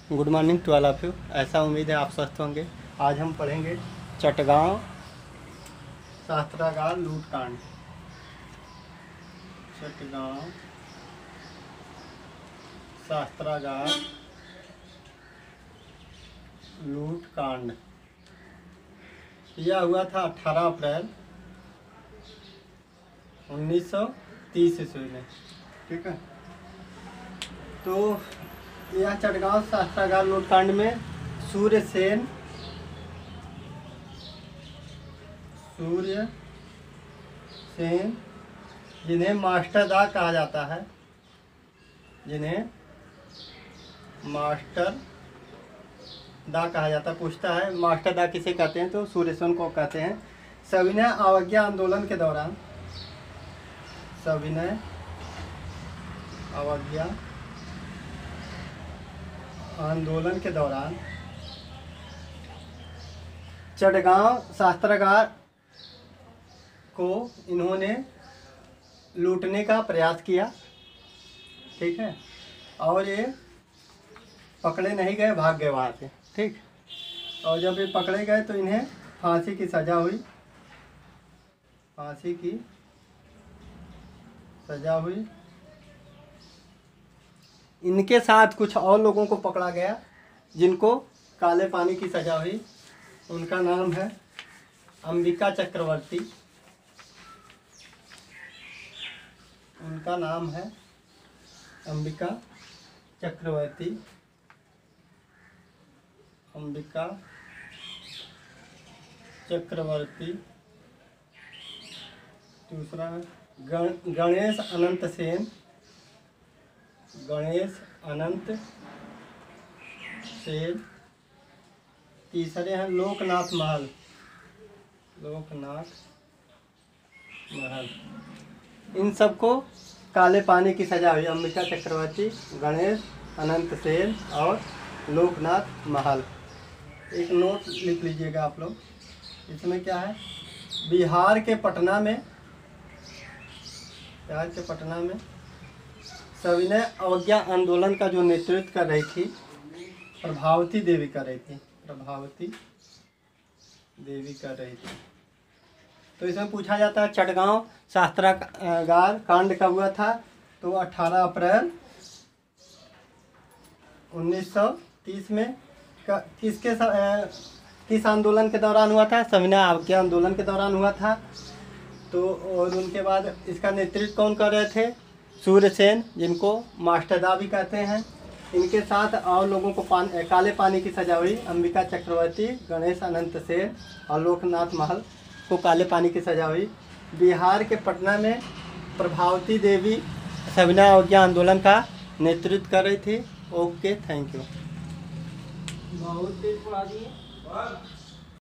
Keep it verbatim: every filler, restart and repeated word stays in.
Good morning to all of you. ऐसा उम्मीद है आप स्वस्थ होंगे। आज हम पढ़ेंगे चटगांव शास्त्रागार लूटकांड। चटगांव शास्त्रागार लूटकांड। यह हुआ था अठारह अप्रैल उन्नीस सौ तीस ईस्वी में। ठीक है, तो यह चटगांव शास्त्रागार लूटकांड में सूर्यसेन सूर्य सेन जिन्हें मास्टर दा कहा जाता है, जिन्हें मास्टर दा कहा जाता है, पूछता है मास्टर दा किसे कहते हैं, तो सूर्यसेन को कहते हैं। सविनय अवज्ञा आंदोलन के दौरान सविनय अवज्ञा आंदोलन के दौरान चटगांव शास्त्रागार को इन्होंने लूटने का प्रयास किया। ठीक है, और ये पकड़े नहीं गए, भाग गए वहाँ से। ठीक, और जब ये पकड़े गए तो इन्हें फांसी की सज़ा हुई। फांसी की सज़ा हुई। इनके साथ कुछ और लोगों को पकड़ा गया जिनको काले पानी की सज़ा हुई। उनका नाम है अंबिका चक्रवर्ती। उनका नाम है अंबिका चक्रवर्ती। अंबिका चक्रवर्ती। दूसरा गण गणेश अनंत सेन। गणेश अनंत सेन। तीसरे हैं लोकनाथ महल। लोकनाथ महल। इन सबको काले पानी की सजा हुई। अंबिका चक्रवर्ती, गणेश अनंत सेन और लोकनाथ महल। एक नोट लिख लीजिएगा आप लोग। इसमें क्या है, बिहार के पटना में बिहार के पटना में सविनय अवज्ञा आंदोलन का जो नेतृत्व कर रही थी प्रभावती देवी कर रही थी। प्रभावती देवी कर रही थी। तो इसमें पूछा जाता है चटगांव शास्त्रागार कांड कब हुआ था, तो अठारह अप्रैल उन्नीस सौ तीस में। किसके किस आंदोलन के दौरान हुआ था, सविनय अवज्ञा आंदोलन के दौरान हुआ था। तो और उनके बाद इसका नेतृत्व कौन कर रहे थे, सूर्यसेन, जिनको मास्टर दा भी कहते हैं। इनके साथ और लोगों को पान, काले पानी की सजा हुई। अंबिका चक्रवर्ती, गणेश अनंत सेन और लोकनाथ महल को काले पानी की सजा हुई। बिहार के पटना में प्रभावती देवी सविनय अवज्ञा आंदोलन का नेतृत्व कर रही थी। Okay, thank you. बहुत तेज पढ़ा दिए।